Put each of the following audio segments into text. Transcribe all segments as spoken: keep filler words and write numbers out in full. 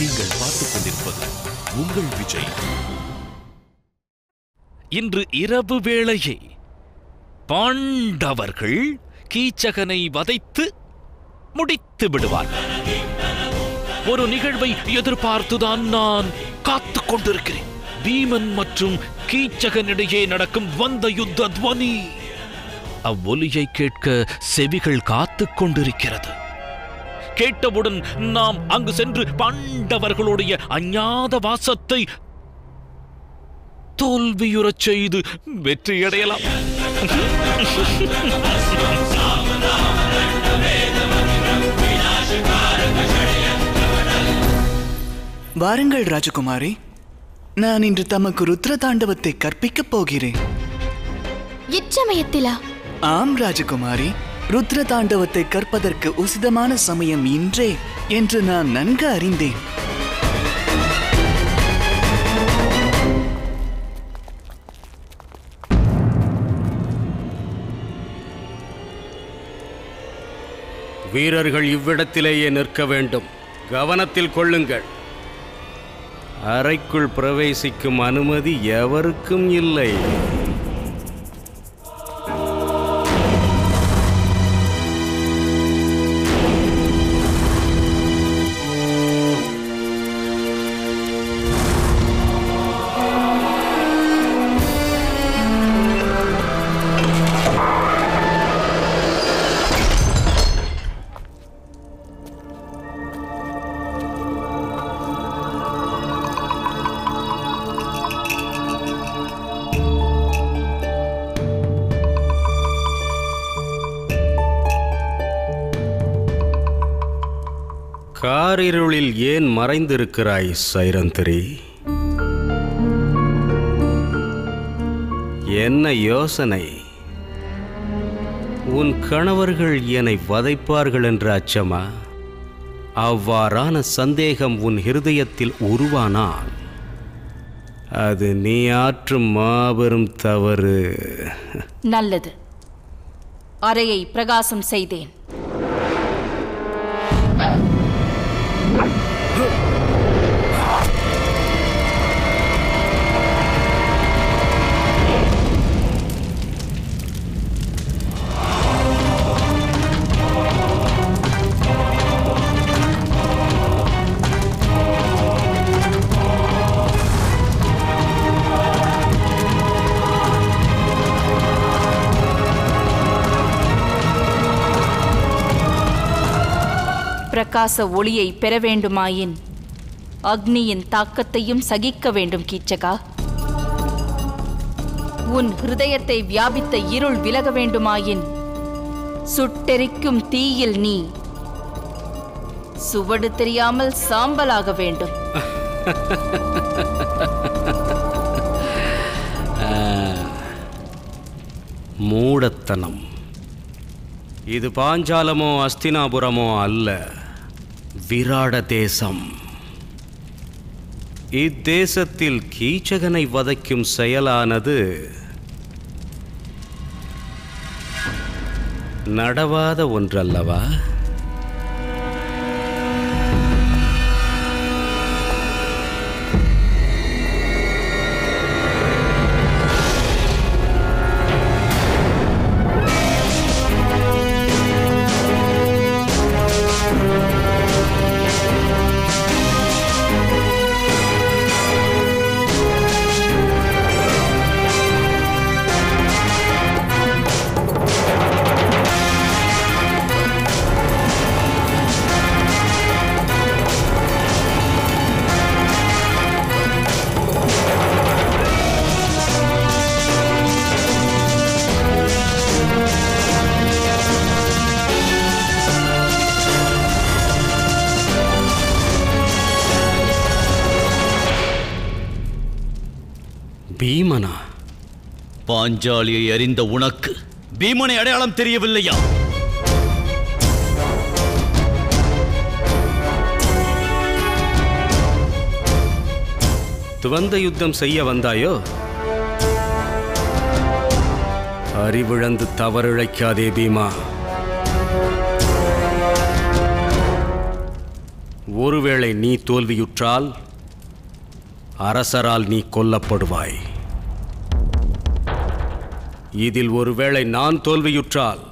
நீங்கள் பார்த்துக் கொண்டிருப்பது உங்கள் விஜய். இன்று இரவு வேளையே பாண்டவர்கள் கீச்சகனை வதைத்து முடித்து விடுவார்கள். ஒரு நிகழ்வை எதிர்பார்த்துதான் நான் காத்துக் கொண்டிருக்கிறேன். பீமன் மற்றும் கீச்சகனிடையே நடக்கும் துவந்த யுத்த துவனி. அவ்வொலியை கேட்க செவிகள் காத்துக் கொண்டிருக்கிறது. கேட்டவுடன் நாம் அங்கு சென்று பாண்டவர்களுடைய அஞ்ஞாத வாசத்தை தோல்வியுறச் செய்து வெற்றியடையலாம். வாருங்கள் ராஜகுமாரி, நான் இன்று தமக்கு ருத்ர தாண்டவத்தை கற்பிக்கப் போகிறேன். இச்சமயத்திலா? ஆம் ராஜகுமாரி, ருத்ர தாண்டவத்தை கற்பதற்கு உசிதமான சமயம் இன்றே என்று நான் நன்கு அறிந்தேன். வீரர்கள் இவ்விடத்திலேயே நிற்க வேண்டும். கவனத்தில் கொள்ளுங்கள். அறைக்குள் பிரவேசிக்கும் அனுமதி எவருக்கும் இல்லை. காரிருளில் ஏன் மறைந்திருக்கிறாய் சைரந்திரி? என்ன யோசனை? உன் கணவர்கள் என்னை வதைப்பார்கள் என்ற அச்சமா? அவ்வாறான சந்தேகம் உன் ஹிருதயத்தில் உருவானால் அது நீ ஆற்றும் மாபெரும் தவறு. நல்லது, அறையை பிரகாசம் செய்தேன். பிரகாச ஒளியை பெற வேண்டுமாயின் அக்னியின் தாக்கத்தையும் சகிக்க வேண்டும் கீச்சகா. உன் ஹிருதயத்தை வியாபித்த இருள் விலக வேண்டுமாயின் சுட்டெரிக்கும் தீயில் நீ சுவடு தெரியாமல் சாம்பலாக வேண்டும். மூடத்தனம். இது பாஞ்சாலமோ அஸ்தினாபுரமோ அல்ல, விராட தேசம். இத்தேசத்தில் கீச்சகனை வதைக்கும் செயலானது நடவாத ஒன்றல்லவா? பீமனா? பாஞ்சாலியை அறிந்த உனக்கு பீமனை அடையாளம் தெரியவில்லையா? துவந்த யுத்தம் செய்ய வந்தாயோ? அறிவிழந்து தவறிழைக்காதே பீமா. ஒருவேளை நீ தோல்வியுற்றால் அரசரால் நீ கொல்லப்படுவாய். இதில் ஒருவேளை நான் தோல்வியுற்றால்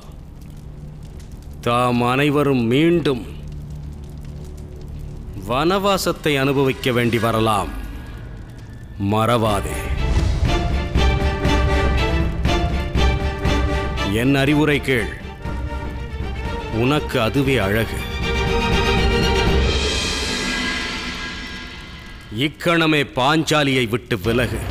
தாம் அனைவரும் மீண்டும் வனவாசத்தை அனுபவிக்க வேண்டி வரலாம். மறவாதே. என் அறிவுரை கேள். உனக்கு அதுவே அழகு. இக்கணமே பாஞ்சாலியை விட்டு விலகு.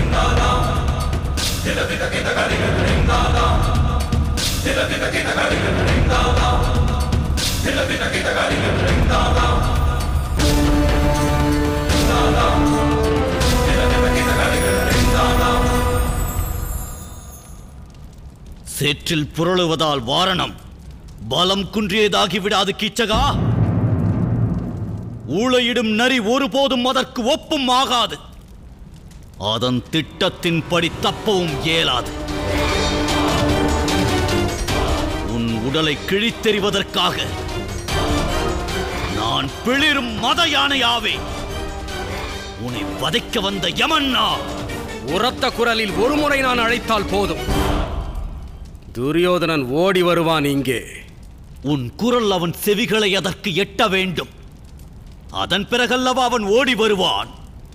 சேற்றில் புரளுவதால் வாரணம் பலம் குன்றியதாகிவிடாது கீச்சகா. ஊளையிடும் நரி ஒருபோதும் அதற்கு ஒப்பும் ஆகாது. அதன் திட்டத்தின்படி தப்பவும் இயலாது. உன் உடலை கிழித்தெறிவதற்காக நான் பிளிரும் மத யானையாவே. உன்னை வதைக்க வந்த யமன்னா. உரத்த குரலில் ஒருமுறை நான் அழைத்தால் போதும். துரியோதனன் ஓடி வருவான் இங்கே. உன் குரல் அவன் செவிகளை அதற்கு எட்ட வேண்டும். அதன் பிறகல்லவா அவன் ஓடி வருவான்.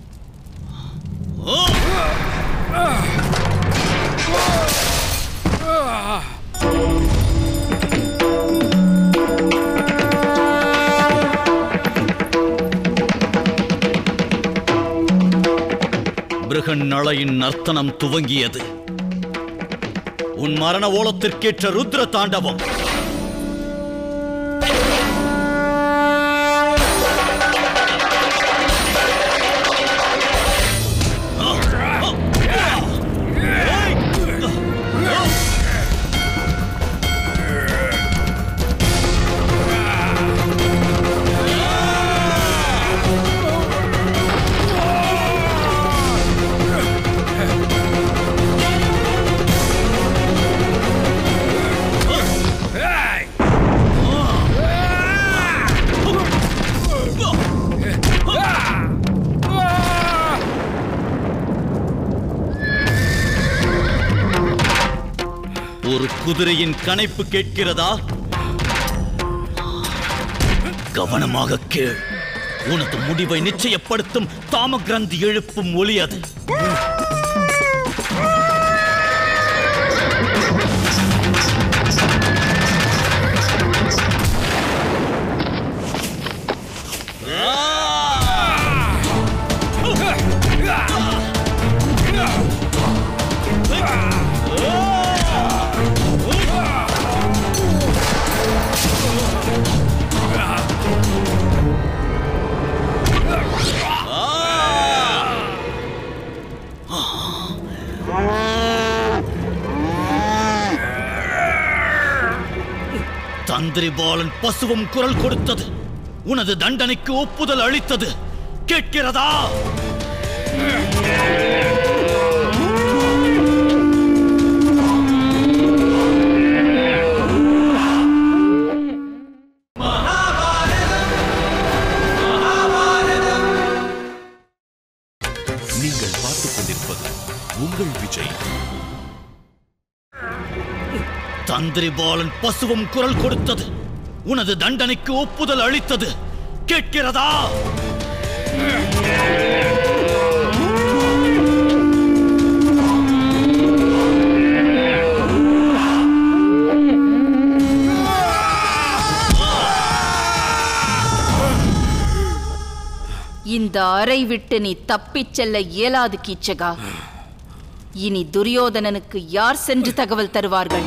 பிருகன்னளையின் நர்த்தனம் துவங்கியது. உன் மரண ஓலத்திற்கேற்ற ருத்ர தாண்டவம். ஒரு குதிரையின் கனைப்பு கேட்கிறதா? கவனமாக கேள். உனது முடிவை நிச்சயப்படுத்தும் தாமகிரந்தி எழுப்பும் ஒலி அது. தந்திரிபாலன் பசுவும் குரல் கொடுத்தது. உனது தண்டனைக்கு ஒப்புதல் அளித்தது. கேட்கிறதா? நீங்கள் பார்த்துக் கொண்டிருப்பது உங்கள் விஜய். தந்திரிபாலன் பசுவும் குரல் கொடுத்தது. உனது தண்டனைக்கு ஒப்புதல் அளித்தது. கேட்கிறதா? இந்த அறை விட்டு நீ தப்பிச் செல்ல இயலாது கீச்சகா. இனி துரியோதனனுக்கு யார் சென்று தகவல் தருவார்கள்?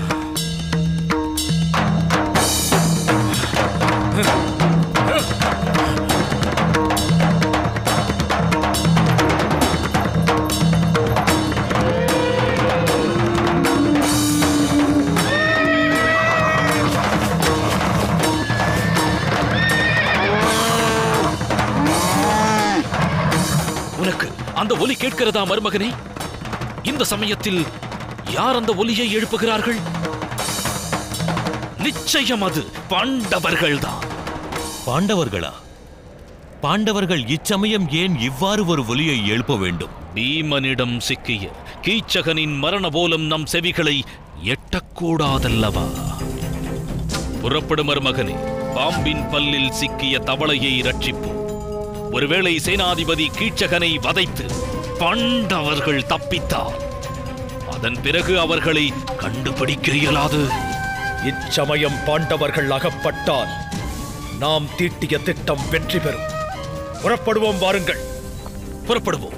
உனக்கு அந்த ஒலி கேட்கிறதா மருமகனே? இந்த சமயத்தில் யார் அந்த ஒலியை எழுப்புகிறார்கள்? நிச்சயம் அது பாண்டவர்கள்தான். பாண்டவர்களா? பாண்டவர்கள் இச்சமயம் ஏன் இவ்வாறு ஒரு ஒலியை எழுப்ப வேண்டும்? பீமனிடம் சிக்கிய கீச்சகனின் மரண போலம் நம் செவிகளை எட்டக்கூடாதல்லவா? புறப்படும் மருமகனே, பாம்பின் பல்லில் சிக்கிய தவளையை ரட்சிப்போம். ஒருவேளை சேனாதிபதி கீச்சகனை வதைத்து பாண்டவர்கள் தப்பித்தார், அதன் பிறகு அவர்களை கண்டுபிடிக்க இயலாது. இச்சமயம் பாண்டவர்கள் அகப்பட்டால் நாம் தீட்டிய திட்டம் வெற்றி பெறும். புறப்படுவோம், வாருங்கள். புறப்படுவோம்.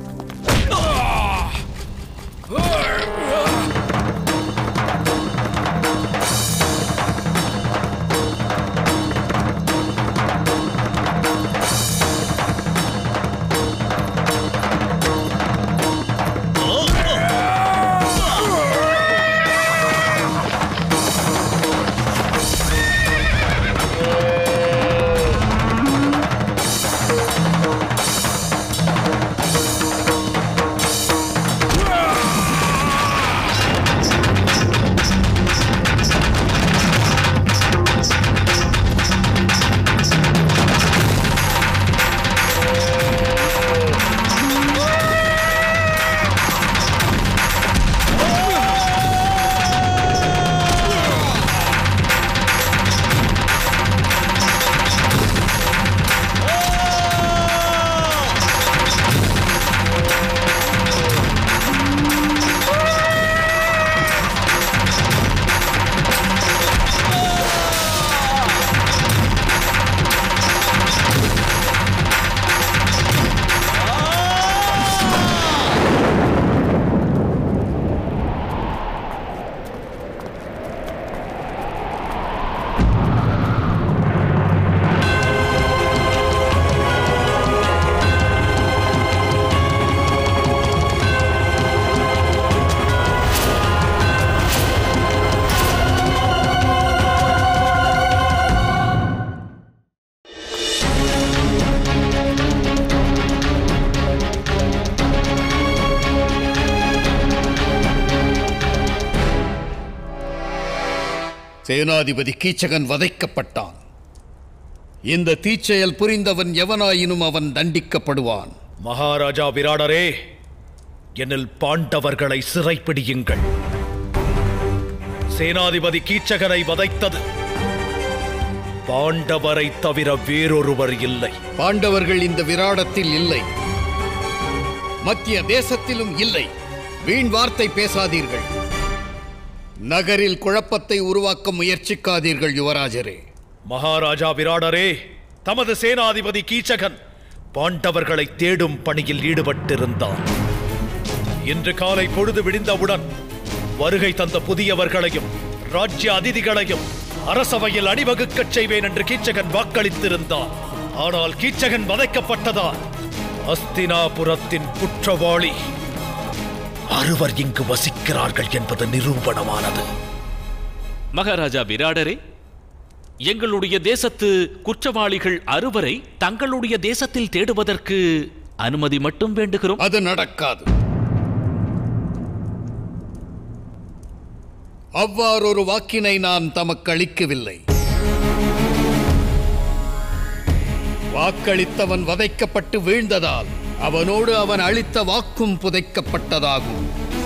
சேனாதிபதி கீச்சகன் வதைக்கப்பட்டான். இந்த தீச்செயல் புரிந்தவன் எவனாயினும் அவன் தண்டிக்கப்படுவான். மகாராஜா விராடரே, என்னில் பாண்டவர்களை சிறைப்பிடியுங்கள். சேனாதிபதி கீச்சகனை வதைத்தது பாண்டவரை தவிர வேறொருவர் இல்லை. பாண்டவர்கள் இந்த விராடத்தில் இல்லை, மத்திய தேசத்திலும் இல்லை. வீண் வார்த்தை பேசாதீர்கள். நகரில் குழப்பத்தை உருவாக்க முயற்சிக்காதீர்கள் யுவராஜரே. மகாராஜா விராடரே, தமது சேனாதிபதி கீச்சகன் பாண்டவர்களை தேடும் பணியில் ஈடுபட்டிருந்தார். இன்று காலை பொழுது விடிந்தவுடன் வருகை தந்த புதியவர்களையும் ராஜ்ய அதிதிகளையும் அரசவையில் அணிவகுக்கச் செய்வேன் என்று கீச்சகன் வாக்களித்திருந்தார். ஆனால் கீச்சகன் வதைக்கப்பட்டதால் அஸ்தினாபுரத்தின் குற்றவாளி அறுவர் இங்கு வசிக்கிறார்கள் என்பது நிரூபணமானது. மகாராஜா விராடரே, எங்களுடைய தேசத்து குற்றவாளிகள் அறுவரை தங்களுடைய தேசத்தில் தேடுவதற்கு அனுமதி மட்டும் வேண்டுகிறோம். அது நடக்காது. அவ்வாறொரு வாக்கினை நான் தமக்கு அளிக்கவில்லை. வாக்களித்தவன் வதைக்கப்பட்டு வீழ்ந்ததால் அவனோடு அவன் அளித்த வாக்கும் புதைக்கப்பட்டதாகும்.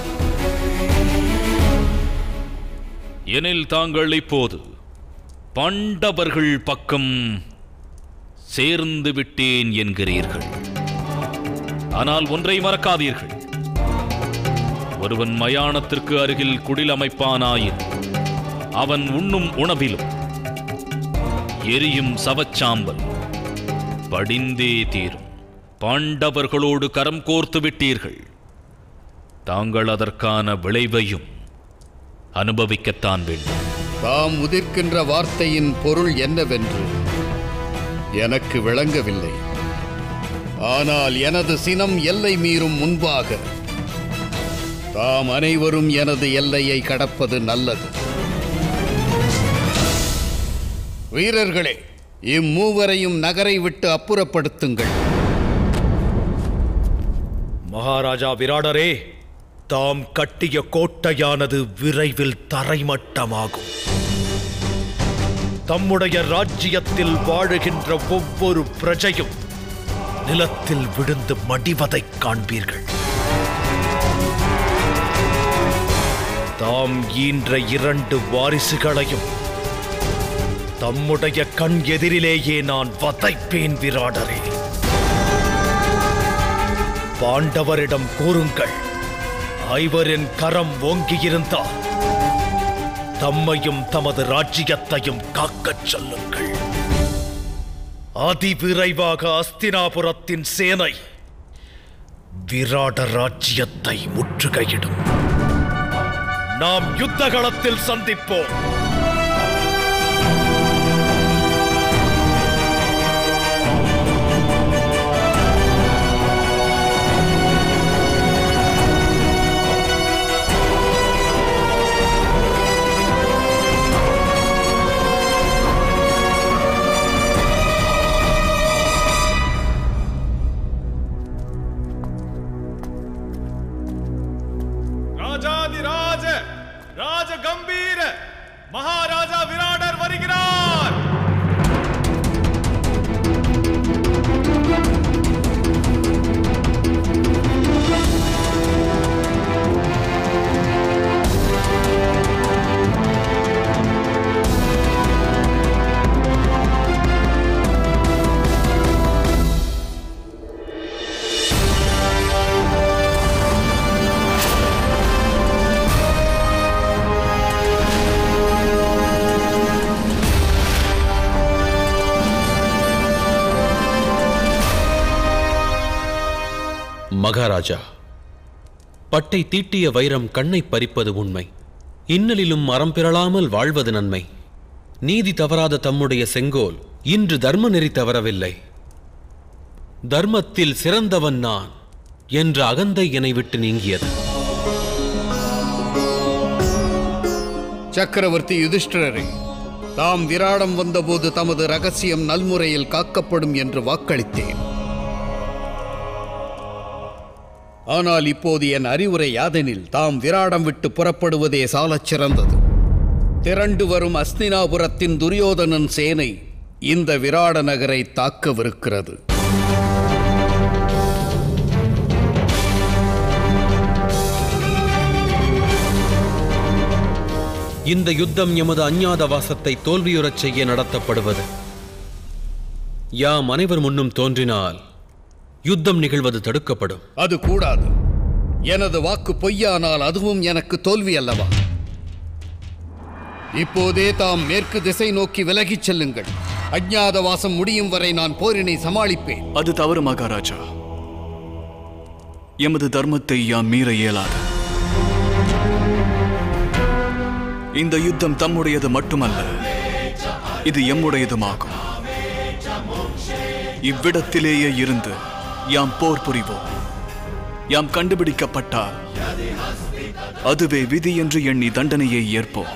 எனில் தாங்கள் இப்போது பாண்டவர்கள் பக்கம் சேர்ந்து விட்டேன் என்கிறீர்கள். ஆனால் ஒன்றை மறக்காதீர்கள். ஒருவன் மயானத்திற்கு அருகில் குடில் அமைப்பானாயின் அவன் உண்ணும் உணவிலும் எரியும் சவச்சாம்பல் படிந்தே தீரும். பாண்டவர்களோடு கரம் கோர்த்து விட்டீர்கள். தாங்கள் அதற்கான விளைவையும் அனுபவிக்கத்தான் வேண்டும். தாம் உதிர்க்கின்ற வார்த்தையின் பொருள் என்னவென்று எனக்கு விளங்கவில்லை. ஆனால் எனது சினம் எல்லை மீறும் முன்பாக தாம் அனைவரும் எனது எல்லையை கடப்பது நல்லது. வீரர்களே, இம்மூவரையும் நகரை விட்டு அப்புறப்படுத்துங்கள். மகாராஜா விராடரே, தாம் கட்டிய கோட்டையானது விரைவில் தரைமட்டமாகும். தம்முடைய ராஜ்யத்தில் வாழுகின்ற ஒவ்வொரு பிரஜையும் நிலத்தில் விழுந்து மடிவதைக் காண்பீர்கள். தாம் ஈன்ற இரண்டு வாரிசுகளையும் தம்முடைய கண் எதிரிலேயே நான் வதைப்பேன் விராடரே. பாண்டவரிடம் கூறுங்கள், ஐவரின் கரம் ஓங்கியிருந்தால் தம்மையும் தமது ராஜ்யத்தையும் காக்கச் சொல்லுங்கள். அதிவிரைவாக அஸ்தினாபுரத்தின் சேனை விராட ராஜ்யத்தை முற்றுகையிடும். நாம் யுத்த களத்தில் சந்திப்போம். ராஜாதிராஜ ராஜ கம்பீர மகாராஜா விராடர் வருகிறார். மகாராஜா, பட்டை தீட்டிய வைரம் கண்ணை பறிப்பது உண்மை. இன்னலிலும் மரம் பிறளாமல் வாழ்வது நன்மை. நீதி தவறாத தம்முடைய செங்கோல் இன்று தர்ம நெறி தவறவில்லை. தர்மத்தில் சிறந்தவன் நான் என்ற அகந்தை என்னை விட்டு நீங்கியது. சக்கரவர்த்தி யுதிஷ்டிரரே, தாம் விராடம் வந்தபோது தமது ரகசியம் நல்முறையில் காக்கப்படும் என்று வாக்களித்தேன். ஆனால் இப்போது என் அறிவுரை யாதெனில், தாம் விராடம் விட்டு புறப்படுவதே சாலச் சிறந்தது. திரண்டு வரும் அஸ்தினாபுரத்தின் துரியோதனன் சேனை இந்த விராட நகரை தாக்கவிருக்கிறது. இந்த யுத்தம் எமது அஞ்ஞாத வாசத்தை தோல்வியுறச் செய்ய நடத்தப்படுவது. யாம் அனைவர் முன்னும் தோன்றினால் யுத்தம் நிகழ்வது தடுக்கப்படும். அது கூடாது. எனது வாக்கு பொய்யானால் அதுவும் எனக்கு தோல்வி அல்லவா? இப்போதே தாம் மேற்கு திசை நோக்கி விலகிச் செல்லுங்கள். அஞ்ஞாத வாசம் முடியும் வரை நான் போரினை சமாளிப்பேன். அது தவறு மகாராஜா. எமது தர்மத்தை யாம் மீற இயலாது. இந்த யுத்தம் தம்முடையது மட்டுமல்ல, இது எம்முடையதுமாகும். இவ்விடத்திலேயே இருந்து யாம் போர் புரிவோம். யாம் கண்டுபிடிக்கப்பட்டால் அதுவே விதி என்று எண்ணி தண்டனையை ஏற்போம்.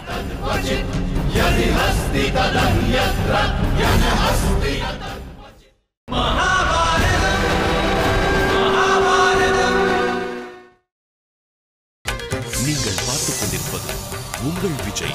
நீங்கள் பார்த்துக் கொண்டிருப்பது உங்கள் விஜய்.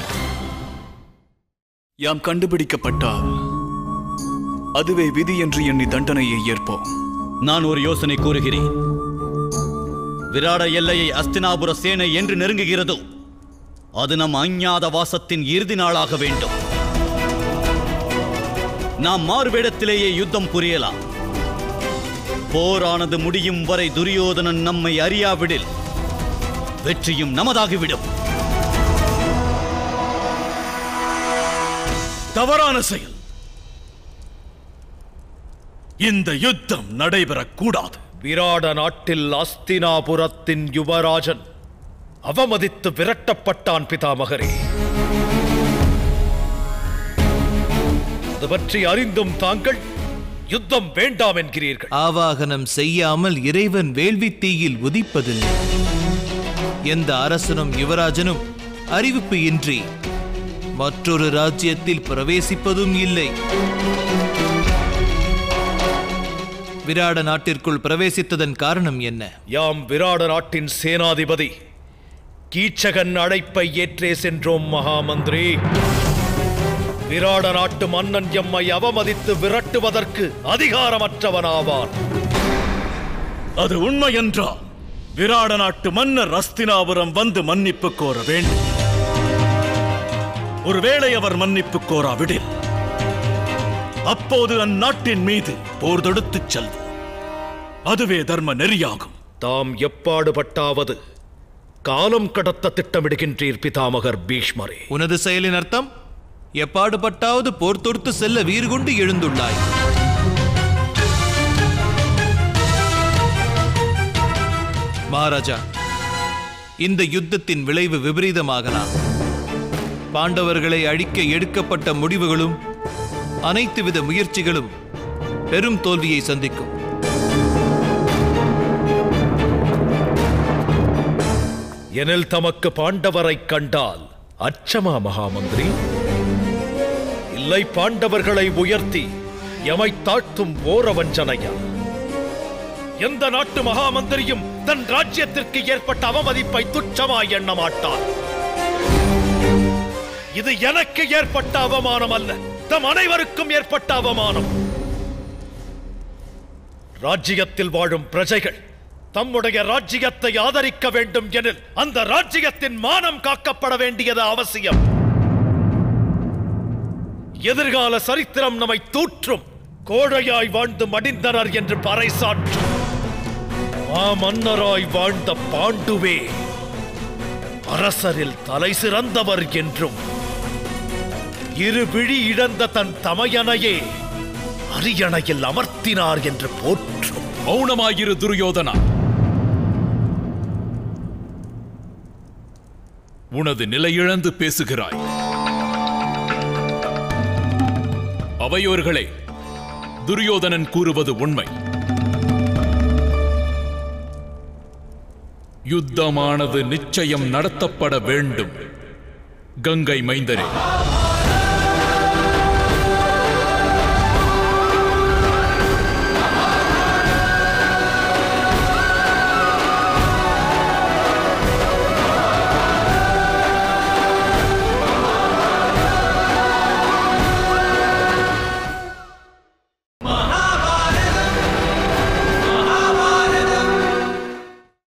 யாம் கண்டுபிடிக்கப்பட்டால் அதுவே விதி என்று எண்ணி தண்டனையை ஏற்போம். நான் ஒரு யோசனை கூறுகிறேன். விராட எல்லையை அஸ்தினாபுர சேனை என்று நெருங்குகிறதோ அது நம் அஞ்ஞாத வாசத்தின் இறுதி நாளாக வேண்டும். நாம் மாறுவேடத்திலேயே யுத்தம் புரியலாம். போரானது முடியும் வரை துரியோதனன் நம்மை அறியாவிடில் வெற்றியும் நமதாகிவிடும். தவறான செயல். இந்த யுத்தம் நடைபெறக்கூடாது. விராட நாட்டில் அஸ்தினாபுரத்தின் யுவராஜன் அவமதித்து விரட்டப்பட்டான் பிதாமகரே. அது பற்றி அறிந்தும் தாங்கள் யுத்தம் வேண்டாம் என்கிறீர்கள். ஆவாகனம் செய்யாமல் இறைவன் வேள்வி தீயில் உதிப்பதில்லை. எந்த அரசனும் யுவராஜனும் அறிவிப்பு இன்றி மற்றொரு ராஜ்யத்தில் பிரவேசிப்பதும் இல்லை. விராட நாட்டிற்குள் பிரவேசித்ததன் காரணம் என்ன? யாம் விராட நாட்டின் சேனாதிபதி கீச்சகன் அழைப்பை ஏற்றே சென்றோம் மகாமந்திரி. விராட நாட்டு மன்னன் எம்மை அவமதித்து விரட்டுவதற்கு அதிகாரமற்றவனாவான். அது உண்மை என்றால் விராட நாட்டு மன்னர் அஸ்தினாபுரம் வந்து மன்னிப்பு கோர வேண்டும். ஒருவேளை அவர் மன்னிப்பு கோராவிடில் அப்போது அந்நாட்டின் மீது போர் தொடுத்துச் செல்வோம். அதுவே தர்ம நெறியாகும். தாம் எப்பாடுபட்டாவது காலம் கடத்த திட்டமிடுகின்றீர் பிதாமகர் பீஷ்மரே. உனது செயலின் அர்த்தம் எப்பாடுபட்டாவது போர் தொடுத்து செல்ல வீறு கொண்டு எழுந்துள்ளாய். மகாராஜா, இந்த யுத்தத்தின் விளைவு விபரீதமாகலாம். பாண்டவர்களை அழிக்க எடுக்கப்பட்ட முடிவுகளும் அனைத்து வித முயற்சிகளும் பெரும் தோல்வியை சந்திக்கும். எனில் தமக்கு பாண்டவரை கண்டால் அச்சமா மகாமந்திரி? இல்லை பாண்டவர்களை உயர்த்தி எமை தாழ்த்தும் ஓர வஞ்சனையா? எந்த நாட்டு மகாமந்திரியும் தன் ராஜ்யத்திற்கு ஏற்பட்ட அவமதிப்பை துச்சமாய் எண்ண மாட்டார். இது எனக்கு ஏற்பட்ட அவமானம் அல்ல, தம் அனைவருக்கும் ஏற்பட்ட அவமானம். ராஜ்யத்தில் வாழும் பிரஜைகள் தம்முடைய ராஜ்யத்தை ஆதரிக்க வேண்டும் எனில் அந்த ராஜ்யத்தின் மானம் காக்கப்பட வேண்டியது அவசியம். எதிர்கால சரித்திரம் நம்மை தூற்றும். கோழையாய் வாழ்ந்து மடிந்தனர் என்று பறைசாற்றும் மாமன்னராய் வாழ்ந்த பாண்டுவே அரசரில் தலை சிறந்தவர் என்றும், இரு விழி இழந்த தன் தமையனையே அரியணையில் அமர்த்தினார் என்று போற்றும். மௌனமாயிரு துரியோதனா. உனது நிலையிழந்து பேசுகிறாய். அவையோர்களே, துரியோதனன் கூறுவது உண்மை. யுத்தமானது நிச்சயம் நடத்தப்பட வேண்டும். கங்கை மைந்தரே,